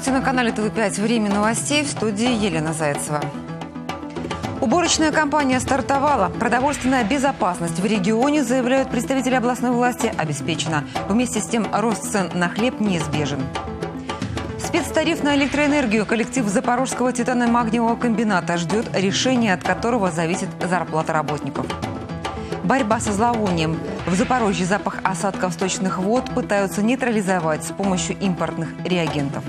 Здравствуйте, на канале ТВ5 «Время новостей», в студии Елена Зайцева. Уборочная кампания стартовала. Продовольственная безопасность в регионе, заявляют представители областной власти, обеспечена. Вместе с тем рост цен на хлеб неизбежен. Спецтариф на электроэнергию. Коллектив Запорожского титано-магниевого комбината ждет решения, от которого зависит зарплата работников. Борьба со зловонием. В Запорожье запах осадков сточных вод пытаются нейтрализовать с помощью импортных реагентов.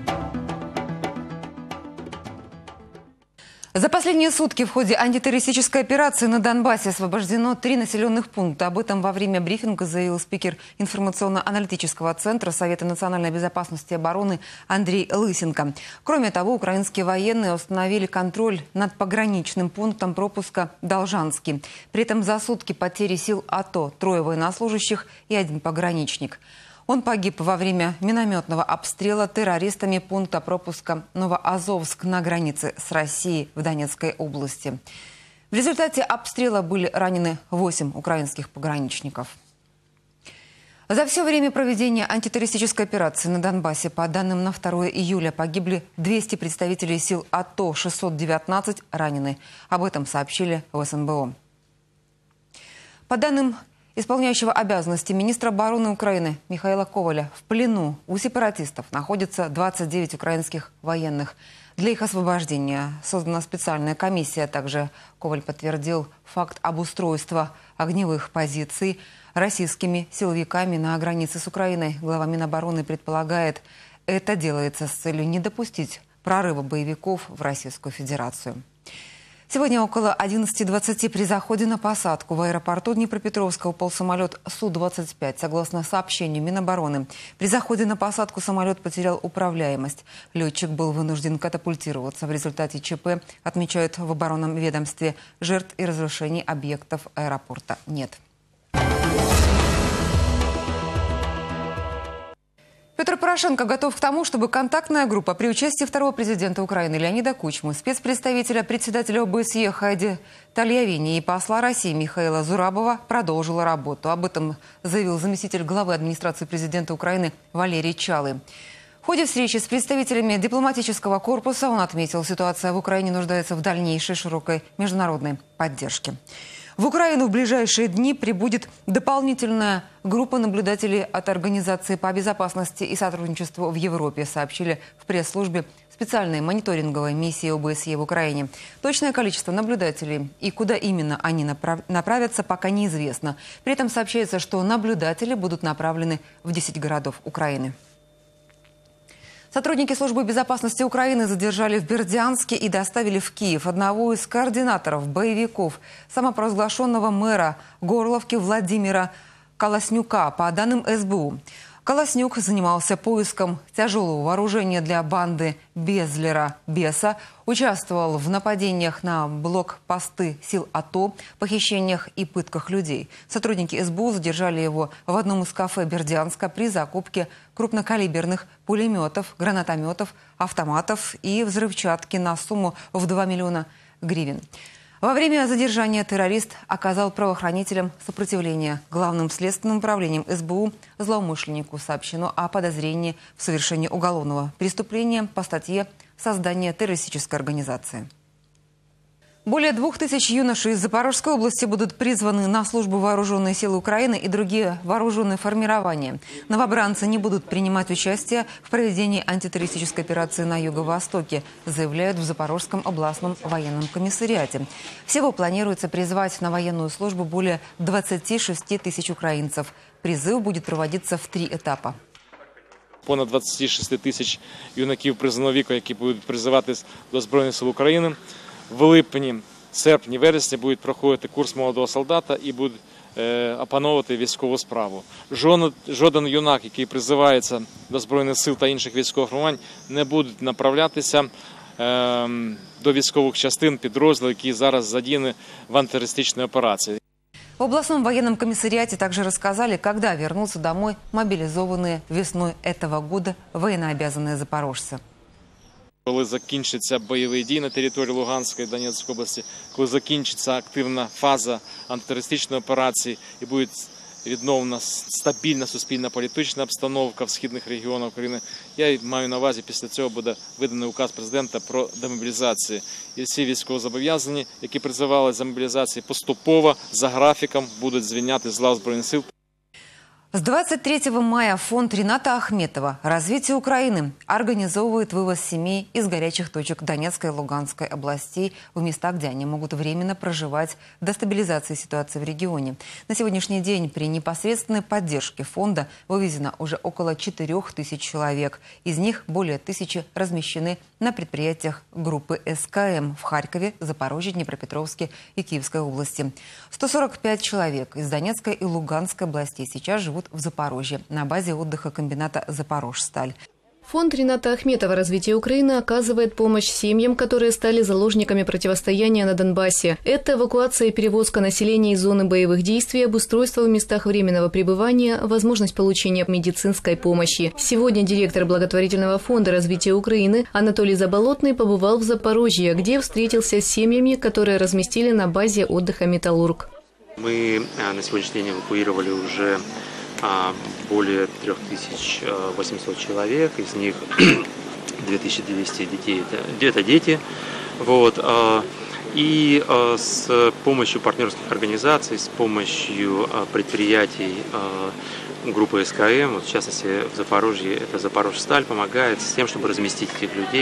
За последние сутки в ходе антитеррористической операции на Донбассе освобождено 3 населенных пункта. Об этом во время брифинга заявил спикер информационно-аналитического центра Совета национальной безопасности и обороны Андрей Лысенко. Кроме того, украинские военные установили контроль над пограничным пунктом пропуска Должанский. При этом за сутки потери сил АТО – 3 военнослужащих и 1 пограничник. Он погиб во время минометного обстрела террористами пункта пропуска Новоазовск на границе с Россией в Донецкой области. В результате обстрела были ранены 8 украинских пограничников. За все время проведения антитеррористической операции на Донбассе, по данным на 2 июля, погибли 200 представителей сил АТО, 619 ранены. Об этом сообщили в СНБО. По данным исполняющего обязанности министра обороны Украины Михаила Коваля, в плену у сепаратистов находятся 29 украинских военных. Для их освобождения создана специальная комиссия. Также Коваль подтвердил факт обустройства огневых позиций российскими силовиками на границе с Украиной. Глава Минобороны предполагает, это делается с целью не допустить прорыва боевиков в Российскую Федерацию. Сегодня около 11:20 при заходе на посадку в аэропорту Днепропетровска упал самолет Су-25. Согласно сообщению Минобороны, при заходе на посадку самолет потерял управляемость. Летчик был вынужден катапультироваться. В результате ЧП, отмечают в оборонном ведомстве, жертв и разрушений объектов аэропорта нет. Петр Порошенко готов к тому, чтобы контактная группа при участии второго президента Украины Леонида Кучмы, спецпредставителя председателя ОБСЕ Хайди Тальявини и посла России Михаила Зурабова продолжила работу. Об этом заявил заместитель главы администрации президента Украины Валерий Чалый. В ходе встречи с представителями дипломатического корпуса он отметил, ситуация в Украине нуждается в дальнейшей широкой международной поддержке. В Украину в ближайшие дни прибудет дополнительная группа наблюдателей от Организации по безопасности и сотрудничеству в Европе, сообщили в пресс-службе специальной мониторинговой миссии ОБСЕ в Украине. Точное количество наблюдателей и куда именно они направятся, пока неизвестно. При этом сообщается, что наблюдатели будут направлены в 10 городов Украины. Сотрудники службы безопасности Украины задержали в Бердянске и доставили в Киев одного из координаторов боевиков, самопровозглашенного мэра Горловки Владимира Колоснюка, по данным СБУ. Колоснюк занимался поиском тяжелого вооружения для банды Безлера Беса, участвовал в нападениях на блокпосты сил АТО, похищениях и пытках людей. Сотрудники СБУ задержали его в одном из кафе Бердянска при закупке крупнокалиберных пулеметов, гранатометов, автоматов и взрывчатки на сумму в 2 миллиона гривен. Во время задержания террорист оказал правоохранителям сопротивление. Главным следственным управлением СБУ злоумышленнику сообщено о подозрении в совершении уголовного преступления по статье «Создание террористической организации». Более 2000 юношей из Запорожской области будут призваны на службу в вооруженные силы Украины и другие вооруженные формирования. Новобранцы не будут принимать участие в проведении антитеррористической операции на Юго-Востоке, заявляют в Запорожском областном военном комиссариате. Всего планируется призвать на военную службу более 26 тысяч украинцев. Призыв будет проводиться в 3 етапи. Понад 26 тисяч юнаків призовного віку, які будуть призиватись до Збройних сил України. В липні, серпні, вересні будуть проходити курс молодого солдата і будуть опановувати військову справу. Жоден юнак, який призивається до Збройних сил та інших військових формувань, не буде направлятися до військових частин, підрозділів, які зараз задіяні в антитеррористичной операции. В областном военном комиссариате также рассказали, когда вернутся домой мобилизованные весной этого года военнообязанные запорожцы. Коли закінчаться бойові дії на території Луганської і Донецької області, коли закінчиться активна фаза антитерористичної операції і будуть відновлена стабільна суспільно-політична обстановка в східних регіонах України. Я маю на увазі, після цього буде виданий указ президента про демобілізацію. І всі військовозобов'язані, які призивали за мобілізацію, поступово за графіком будуть звільняти з лав Збройних сил. С 23 мая фонд Рината Ахметова «Развитие Украины» организовывает вывоз семей из горячих точек Донецкой и Луганской областей в места, где они могут временно проживать до стабилизации ситуации в регионе. На сегодняшний день при непосредственной поддержке фонда вывезено уже около 4000 человек. Из них более 1000 размещены на предприятиях группы СКМ в Харькове, Запорожье, Днепропетровске и Киевской области. 145 человек из Донецкой и Луганской областей сейчас живут в Запорожье на базе отдыха комбината «Запорожсталь». Фонд Рината Ахметова «Развитие Украины» оказывает помощь семьям, которые стали заложниками противостояния на Донбассе. Это эвакуация и перевозка населения из зоны боевых действий, обустройство в местах временного пребывания, возможность получения медицинской помощи. Сегодня директор благотворительного фонда «Развитие Украины» Анатолий Заболотный побывал в Запорожье, где встретился с семьями, которые разместили на базе отдыха «Металлург». Мы на сегодняшний день эвакуировали уже более 3800 человек, из них 2200 детей это дети. Вот. И с помощью партнерских организаций, с помощью предприятий группы СКМ, вот в частности в Запорожье, это Запорожсталь, помогает с тем, чтобы разместить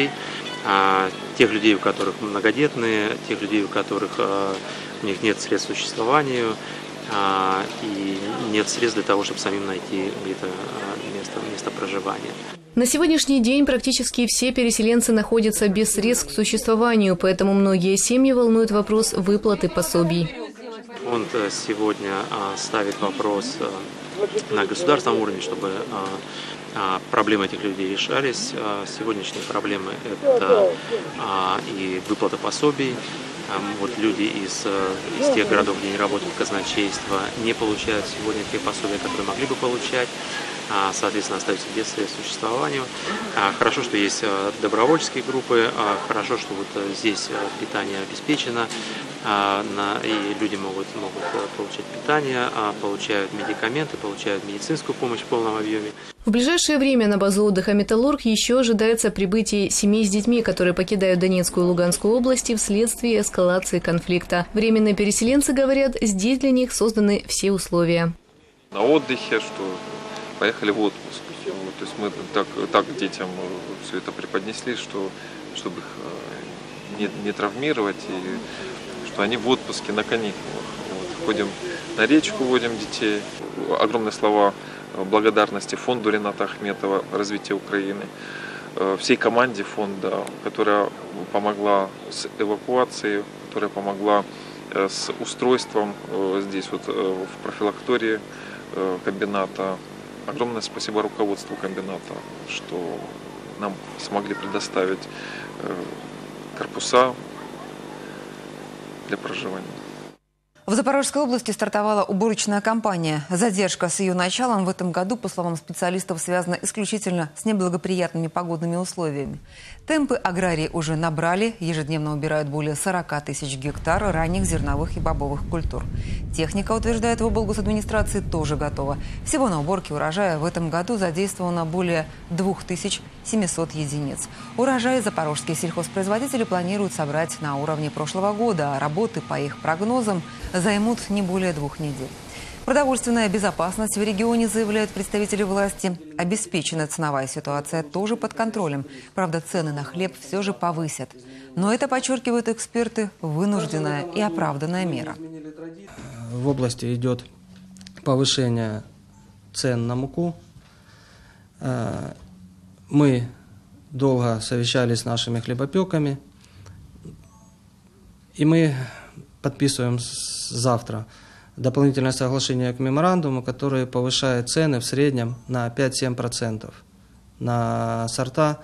тех людей, у которых многодетные, тех людей, у которых у них нет средств к существованию, и нет средств для того, чтобы самим найти где-то место проживания. На сегодняшний день практически все переселенцы находятся без средств к существованию, поэтому многие семьи волнует вопрос выплаты пособий. Фонд сегодня ставит вопрос на государственном уровне, чтобы проблемы этих людей решались. Сегодняшние проблемы – это и выплата пособий. Вот люди из тех городов, где не работает казначейство, не получают сегодня те пособия, которые могли бы получать, соответственно, остаются без средств к существованию. Хорошо, что есть добровольческие группы, хорошо, что вот здесь питание обеспечено, и люди могут получать питание, получают медикаменты, получают медицинскую помощь в полном объеме. В ближайшее время на базу отдыха «Металлург» еще ожидается прибытие семей с детьми, которые покидают Донецкую и Луганскую области вследствие эскалации конфликта. Временные переселенцы говорят, здесь для них созданы все условия. На отдыхе, что поехали в отпуск. То есть мы так детям все это преподнесли, чтобы их не травмировать, и что они в отпуске на каникулах. Вот, ходим на речку, водим детей. Огромные слова благодарности фонду Рината Ахметова «Развитие Украины», всей команде фонда, которая помогла с эвакуацией, которая помогла с устройством здесь вот в профилактории комбината. Огромное спасибо руководству комбината, что нам смогли предоставить корпуса для проживания. В Запорожской области стартовала уборочная кампания. Задержка с ее началом в этом году, по словам специалистов, связана исключительно с неблагоприятными погодными условиями. Темпы аграрии уже набрали, ежедневно убирают более 40 тысяч гектар ранних зерновых и бобовых культур. Техника, утверждает в облгосадминистрации, тоже готова. Всего на уборке урожая в этом году задействовано более 2700 единиц. Урожай запорожские сельхозпроизводители планируют собрать на уровне прошлого года, а работы, по их прогнозам, займут не более 2 недель. Продовольственная безопасность в регионе, заявляют представители власти. Обеспеченная ценовая ситуация тоже под контролем. Правда, цены на хлеб все же повысят. Но это, подчеркивают эксперты, вынужденная и оправданная мера. В области идет повышение цен на муку. Мы долго совещались с нашими хлебопеками, и мы подписываем завтра дополнительное соглашение к меморандуму, которое повышает цены в среднем на 5-7% на сорта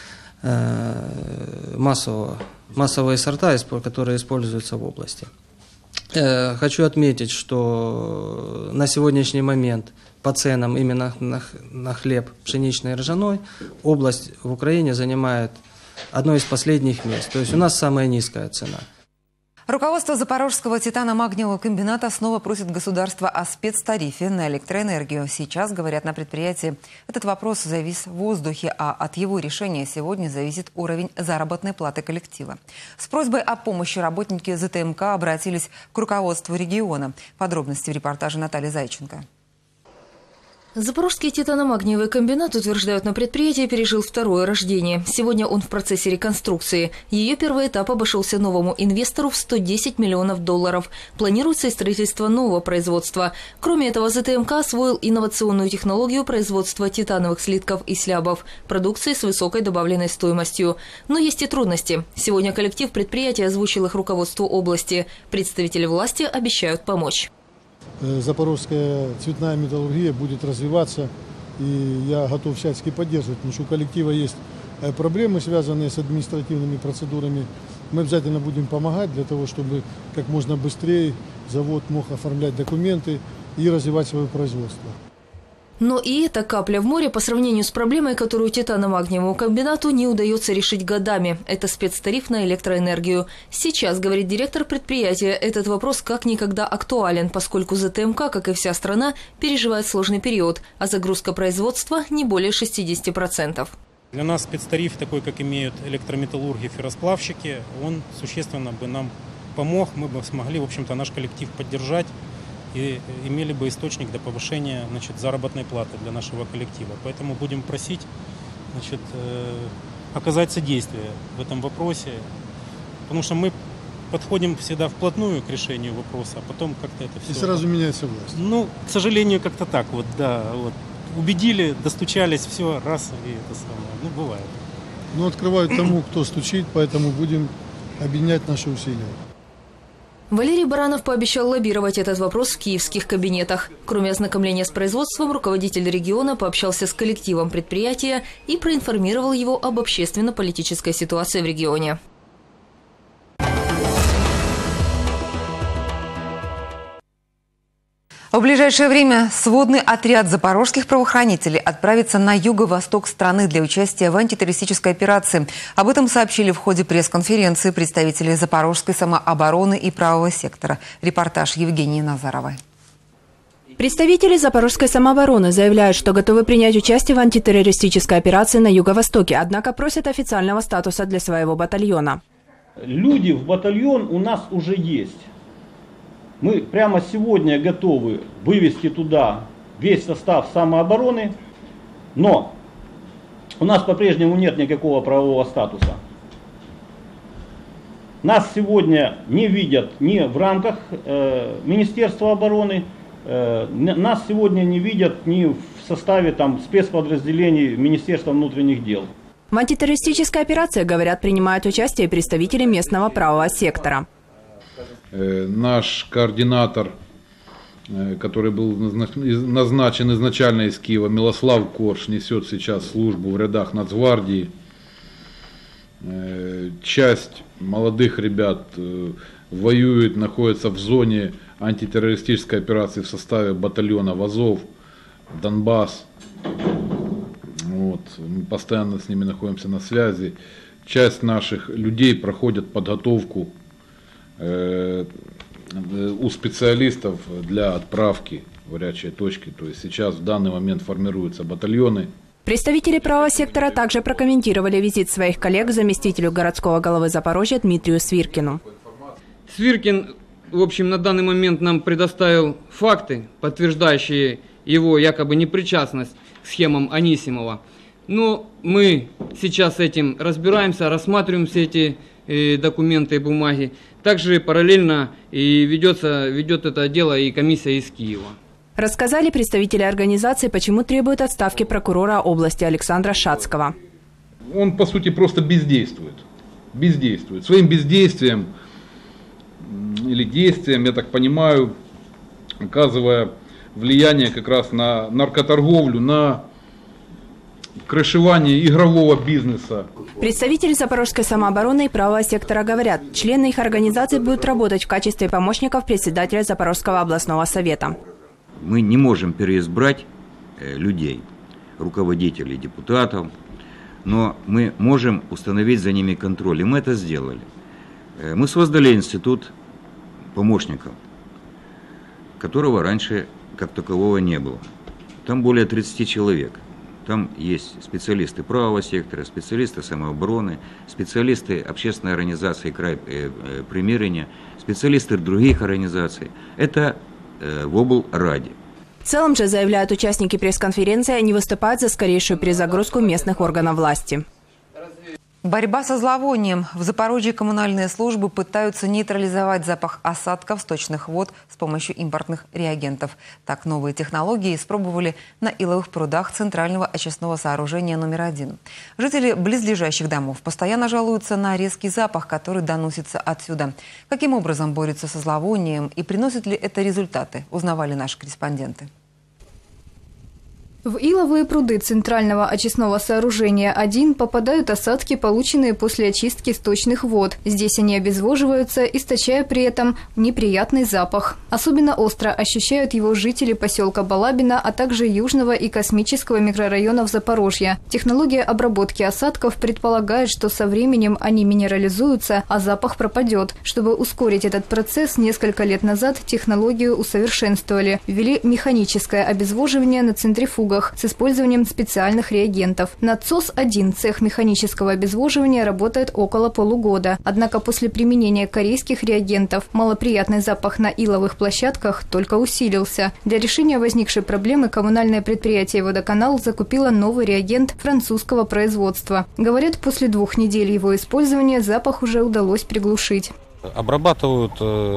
массовые сорта, которые используются в области. Хочу отметить, что на сегодняшний момент по ценам именно на хлеб пшеничный и ржаной область в Украине занимает одно из последних мест. То есть у нас самая низкая цена. Руководство Запорожского титано-магниевого комбината снова просит государства о спецтарифе на электроэнергию. Сейчас, говорят на предприятии, этот вопрос завис в воздухе, а от его решения сегодня зависит уровень заработной платы коллектива. С просьбой о помощи работники ЗТМК обратились к руководству региона. Подробности в репортаже Натальи Зайченко. Запорожский титано-магниевый комбинат, утверждают на предприятии, пережил второе рождение. Сегодня он в процессе реконструкции. Ее первый этап обошелся новому инвестору в $110 миллионов. Планируется и строительство нового производства. Кроме этого, ЗТМК освоил инновационную технологию производства титановых слитков и слябов, продукции с высокой добавленной стоимостью. Но есть и трудности. Сегодня коллектив предприятия озвучил их руководству области. Представители власти обещают помочь. Запорожская цветная металлургия будет развиваться, и я готов всячески поддерживать, потому что у коллектива есть проблемы, связанные с административными процедурами. Мы обязательно будем помогать для того, чтобы как можно быстрее завод мог оформлять документы и развивать свое производство. Но и эта капля в море по сравнению с проблемой, которую титано-магниевому комбинату не удается решить годами. Это спецтариф на электроэнергию. Сейчас, говорит директор предприятия, этот вопрос как никогда актуален, поскольку ЗТМК, как и вся страна, переживает сложный период, а загрузка производства не более 60%. Для нас спецтариф, такой, как имеют электрометаллурги, ферросплавщики, он существенно бы нам помог, мы бы смогли, в общем-то, наш коллектив поддержать и имели бы источник для повышения, заработной платы для нашего коллектива. Поэтому будем просить, оказать содействие в этом вопросе, потому что мы подходим всегда вплотную к решению вопроса, а потом как-то это все... И сразу меняется власть. К сожалению, как-то так убедили, достучались, все, раз, и это самое. Бывает. Открывают тому, кто стучит, поэтому будем объединять наши усилия. Валерий Баранов пообещал лоббировать этот вопрос в киевских кабинетах. Кроме ознакомления с производством, руководитель региона пообщался с коллективом предприятия и проинформировал его об общественно-политической ситуации в регионе. В ближайшее время сводный отряд запорожских правоохранителей отправится на юго-восток страны для участия в антитеррористической операции. Об этом сообщили в ходе пресс-конференции представители Запорожской самообороны и правого сектора. Репортаж Евгении Назаровой. Представители Запорожской самообороны заявляют, что готовы принять участие в антитеррористической операции на юго-востоке, однако просят официального статуса для своего батальона. Люди в батальон у нас уже есть. Мы прямо сегодня готовы вывести туда весь состав самообороны, но у нас по-прежнему нет никакого правового статуса. Нас сегодня не видят ни в рамках Министерства обороны, нас сегодня не видят ни в составе спецподразделений Министерства внутренних дел. В антитеррористической операции, говорят, принимают участие представители местного правого сектора. Наш координатор, который был назначен изначально из Киева, Милослав Корж, несет сейчас службу в рядах Нацгвардии. Часть молодых ребят воюет, находится в зоне антитеррористической операции в составе батальона Азов, Донбасс. Мы постоянно с ними находимся на связи. Часть наших людей проходят подготовку у специалистов для отправки в горячие точки. То есть сейчас в данный момент формируются батальоны. Представители правого сектора также прокомментировали визит своих коллег к заместителю городского головы Запорожья Дмитрию Свиркину. Свиркин, в общем, на данный момент нам предоставил факты, подтверждающие его якобы непричастность к схемам Анисимова. Но мы сейчас с этим разбираемся, рассматриваем все эти документы и бумаги. Также параллельно ведет это дело и комиссия из Киева. Рассказали представители организации, почему требуют отставки прокурора области Александра Шацкого. Он, по сути, просто бездействует. Своим бездействием или действием, я так понимаю, оказывая влияние как раз на наркоторговлю, на крышевание игрового бизнеса. Представители Запорожской самообороны и правого сектора говорят, члены их организации будут работать в качестве помощников председателя Запорожского областного совета. Мы не можем переизбрать людей, руководителей, депутатов, но мы можем установить за ними контроль, и мы это сделали. Мы создали институт помощников, которого раньше как такового не было. Там более 30 человек. Там есть специалисты правого сектора, специалисты самообороны, специалисты общественной организации «Край примирения», специалисты других организаций. Это в облраде. В целом же, заявляют участники пресс-конференции, они выступают за скорейшую перезагрузку местных органов власти. Борьба со зловонием. В Запорожье коммунальные службы пытаются нейтрализовать запах осадков сточных вод с помощью импортных реагентов. Так новые технологии испробовали на Иловых прудах центрального очистного сооружения номер 1. Жители близлежащих домов постоянно жалуются на резкий запах, который доносится отсюда. Каким образом борются со зловонием и приносит ли это результаты, узнавали наши корреспонденты. В Иловые пруды центрального очистного сооружения 1 попадают осадки, полученные после очистки сточных вод. Здесь они обезвоживаются, источая при этом неприятный запах. Особенно остро ощущают его жители поселка Балабино, а также Южного и Космического микрорайонов Запорожья. Технология обработки осадков предполагает, что со временем они минерализуются, а запах пропадет. Чтобы ускорить этот процесс, несколько лет назад технологию усовершенствовали. Ввели механическое обезвоживание на центрифугах с использованием специальных реагентов. На ЦОС-1 цех механического обезвоживания работает около полугода. Однако после применения корейских реагентов малоприятный запах на иловых площадках только усилился. Для решения возникшей проблемы коммунальное предприятие «Водоканал» закупило новый реагент французского производства. Говорят, после 2 недель его использования запах уже удалось приглушить. Обрабатывают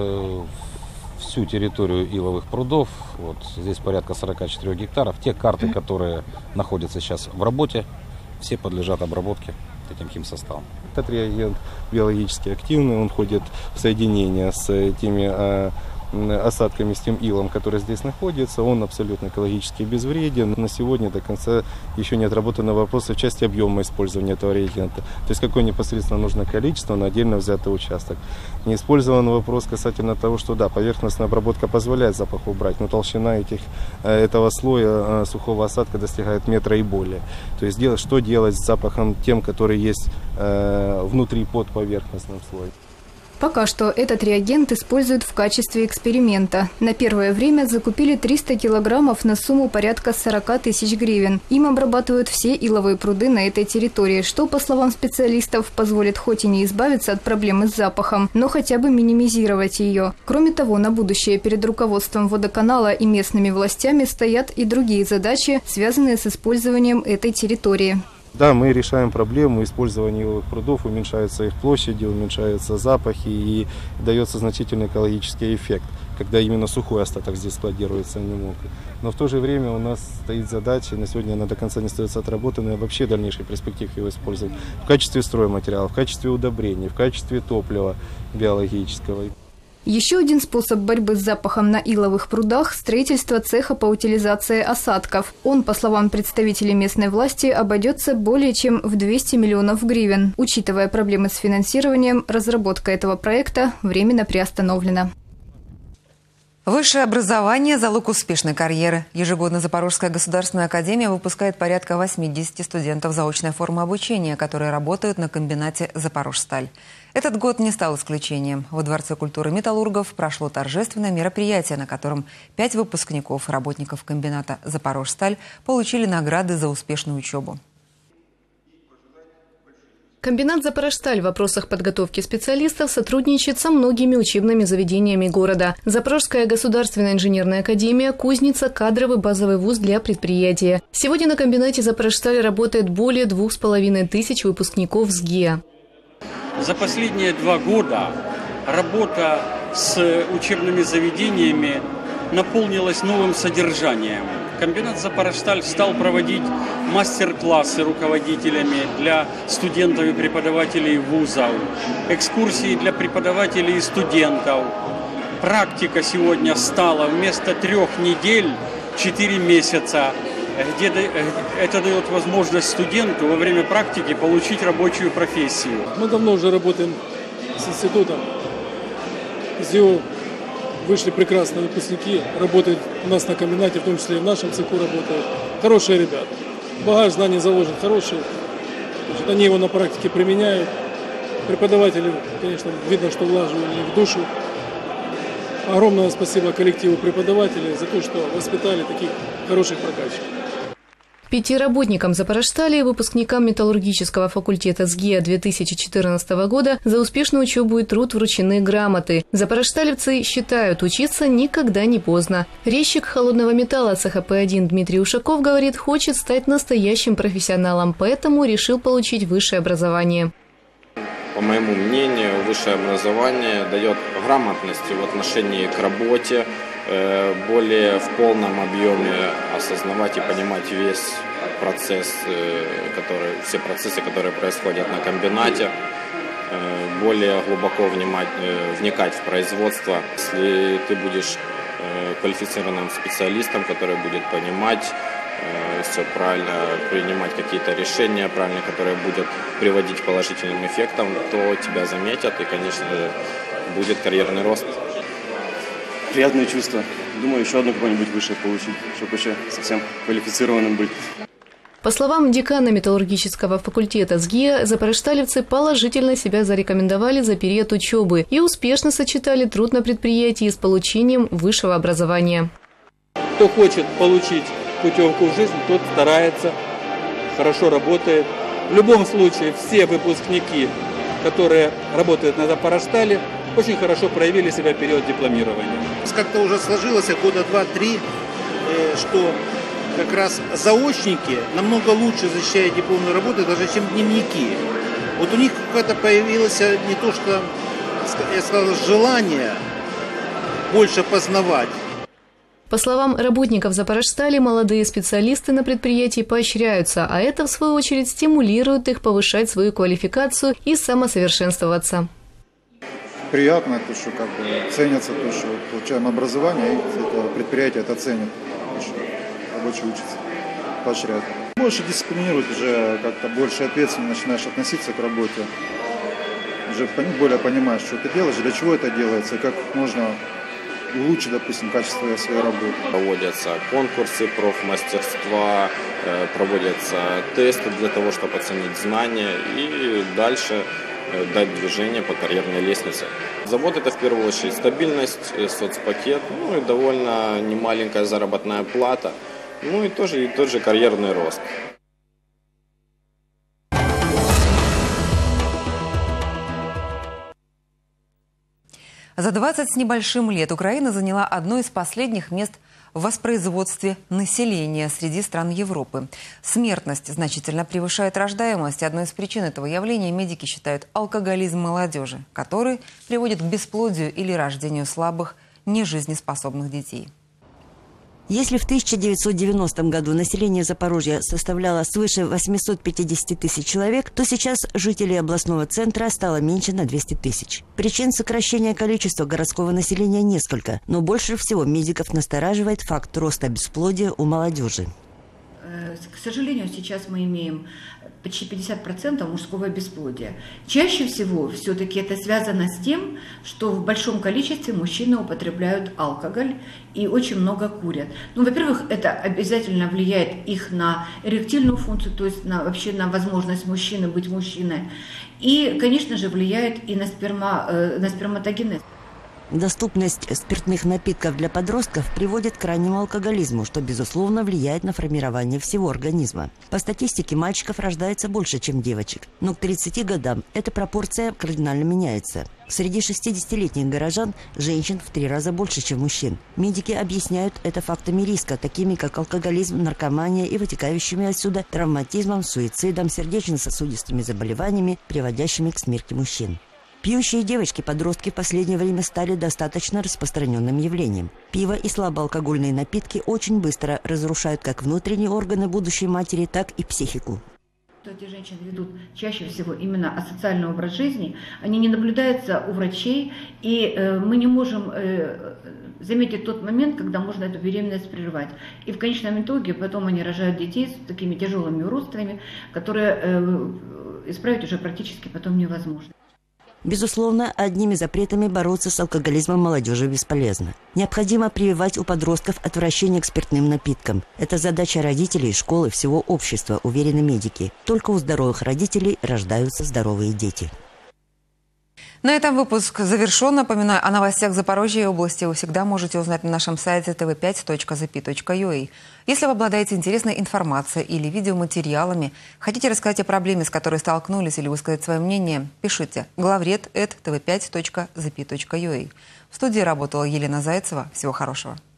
всю территорию Иловых прудов, вот здесь порядка 44 гектаров. Те карты, которые находятся сейчас в работе, все подлежат обработке этим химсоставом. Этот реагент биологически активный, он входит в соединение с теми осадками, с тем илом, который здесь находится. Он абсолютно экологически безвреден. На сегодня до конца еще не отработаны вопросы в части объема использования этого реагента. То есть какое непосредственно нужно количество на отдельно взятый участок. Не использован вопрос касательно того, что да, поверхностная обработка позволяет запах убрать, но толщина этого слоя сухого осадка достигает метра и более. То есть что делать с запахом тем, который есть внутри под поверхностным слоем? Пока что этот реагент используют в качестве эксперимента. На первое время закупили 300 килограммов на сумму порядка 40 тысяч гривен. Им обрабатывают все иловые пруды на этой территории, что, по словам специалистов, позволит хоть и не избавиться от проблемы с запахом, но хотя бы минимизировать ее. Кроме того, на будущее перед руководством водоканала и местными властями стоят и другие задачи, связанные с использованием этой территории. Да, мы решаем проблему использования иловых прудов, уменьшаются их площади, уменьшаются запахи и дается значительный экологический эффект, когда именно сухой остаток здесь складируется, а не мокрый. Но в то же время у нас стоит задача, на сегодня она до конца не остается отработанной, а вообще дальнейшей перспективы его использовать в качестве стройматериала, в качестве удобрений, в качестве топлива биологического. Еще один способ борьбы с запахом на иловых прудах – строительство цеха по утилизации осадков. Он, по словам представителей местной власти, обойдется более чем в 200 миллионов гривен. Учитывая проблемы с финансированием, разработка этого проекта временно приостановлена. Высшее образование – залог успешной карьеры. Ежегодно Запорожская государственная академия выпускает порядка 80 студентов заочной формы обучения, которые работают на комбинате «Запорожсталь». Этот год не стал исключением. Во Дворце культуры металлургов прошло торжественное мероприятие, на котором 5 выпускников, работников комбината «Запорожсталь» получили награды за успешную учебу. Комбинат «Запорожсталь» в вопросах подготовки специалистов сотрудничает со многими учебными заведениями города. Запорожская государственная инженерная академия – кузница, кадровый базовый вуз для предприятия. Сегодня на комбинате «Запорожсталь» работает более 2500 выпускников с ГИА. За последние 2 года работа с учебными заведениями наполнилась новым содержанием. Комбинат «Запорожсталь» стал проводить мастер-классы руководителями для студентов и преподавателей вузов, экскурсии для преподавателей и студентов. Практика сегодня стала вместо 3 недель 4 месяца, где это дает возможность студенту во время практики получить рабочую профессию. Мы давно уже работаем с институтом. Из него вышли прекрасные выпускники, работают у нас на комбинате, в том числе и в нашем цеху работают. Хорошие ребята. Багаж знаний заложен хороший. Значит, они его на практике применяют. Преподаватели, конечно, видно, что вложили в душу. Огромное спасибо коллективу преподавателей за то, что воспитали таких хороших прокатчиков. 5 работникам Запорожстали и выпускникам металлургического факультета СГИА 2014 года за успешную учебу и труд вручены грамоты. Запорожсталевцы считают, учиться никогда не поздно. Резчик холодного металла ЦХП-1 Дмитрий Ушаков говорит, хочет стать настоящим профессионалом, поэтому решил получить высшее образование. По моему мнению, высшее образование дает грамотность в отношении к работе, более в полном объеме осознавать и понимать весь процесс, все процессы, которые происходят на комбинате, более глубоко вникать в производство. Если ты будешь квалифицированным специалистом, который будет понимать все правильно, принимать какие-то решения правильно, которые будут приводить к положительным эффектам, то тебя заметят и, конечно, будет карьерный рост. Приятное чувство. Думаю, еще одно какое-нибудь высшее получить, чтобы еще совсем квалифицированным быть. По словам декана металлургического факультета СГИА, запорожсталевцы положительно себя зарекомендовали за период учебы и успешно сочетали труд на предприятии с получением высшего образования. Кто хочет получить путевку в жизнь, тот старается, хорошо работает. В любом случае, все выпускники, которые работают на Запорожстали, очень хорошо проявили себя в период дипломирования. Как-то уже сложилось года 2-3, что как раз заочники намного лучше защищают дипломные работы, даже чем дневники. Вот у них какое-то появилось не то, что, я сказал, желание больше познавать. По словам работников Запорожстали, молодые специалисты на предприятии поощряются, а это, в свою очередь, стимулирует их повышать свою квалификацию и самосовершенствоваться. Приятно, то, что ценится то, что получаем образование, и это предприятие это ценит, что рабочий учится, поощряет. Больше дисциплинирует, уже как-то больше ответственно начинаешь относиться к работе, уже более понимаешь, что ты делаешь, для чего это делается, как можно улучшить, допустим, качество своей работы. Проводятся конкурсы профмастерства, проводятся тесты для того, чтобы оценить знания и дальше дать движение по карьерной лестнице. Завод – это в первую очередь стабильность, соцпакет, ну и довольно немаленькая заработная плата, ну и тот же карьерный рост. За 20 с небольшим лет Украина заняла одно из последних мест в воспроизводстве населения среди стран Европы. Смертность значительно превышает рождаемость. Одной из причин этого явления медики считают алкоголизм молодежи, который приводит к бесплодию или рождению слабых, нежизнеспособных детей. Если в 1990 году население Запорожья составляло свыше 850 тысяч человек, то сейчас жителей областного центра стало меньше на 200 тысяч. Причин сокращения количества городского населения несколько, но больше всего медиков настораживает факт роста бесплодия у молодежи. К сожалению, сейчас мы имеем почти 50% мужского бесплодия. Чаще всего все-таки это связано с тем, что в большом количестве мужчины употребляют алкоголь и очень много курят. Ну, во-первых, это обязательно влияет их на эректильную функцию, то есть вообще на возможность мужчины быть мужчиной. И, конечно же, влияет и на сперматогенез. Доступность спиртных напитков для подростков приводит к раннему алкоголизму, что, безусловно, влияет на формирование всего организма. По статистике, мальчиков рождается больше, чем девочек. Но к 30 годам эта пропорция кардинально меняется. Среди 60-летних горожан женщин в 3 раза больше, чем мужчин. Медики объясняют это фактами риска, такими как алкоголизм, наркомания и вытекающими отсюда травматизмом, суицидом, сердечно-сосудистыми заболеваниями, приводящими к смерти мужчин. Пьющие девочки-подростки в последнее время стали достаточно распространенным явлением. Пиво и слабоалкогольные напитки очень быстро разрушают как внутренние органы будущей матери, так и психику. Эти женщины ведут чаще всего именно асоциальный образ жизни, они не наблюдаются у врачей, и мы не можем заметить тот момент, когда можно эту беременность прервать. И в конечном итоге потом они рожают детей с такими тяжелыми уродствами, которые исправить уже практически потом невозможно. Безусловно, одними запретами бороться с алкоголизмом молодежи бесполезно. Необходимо прививать у подростков отвращение к спиртным напиткам. Это задача родителей, школы, всего общества, уверены медики. Только у здоровых родителей рождаются здоровые дети. На этом выпуск завершен. Напоминаю, о новостях Запорожья и области вы всегда можете узнать на нашем сайте tv5.zp.ua. Если вы обладаете интересной информацией или видеоматериалами, хотите рассказать о проблеме, с которой столкнулись, или высказать свое мнение, пишите главред@tv5.zp.ua. В студии работала Елена Зайцева. Всего хорошего.